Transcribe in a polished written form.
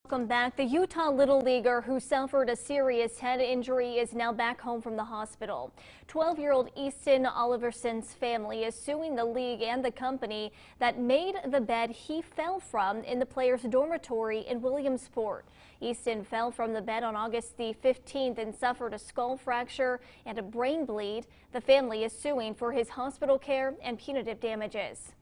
Welcome back. The Utah Little Leaguer who suffered a serious head injury is now back home from the hospital. 12-year-old Easton Oliverson's family is suing the league and the company that made the bed he fell from in the player's dormitory in Williamsport. Easton fell from the bed on August the 15th and suffered a skull fracture and a brain bleed. The family is suing for his hospital care and punitive damages.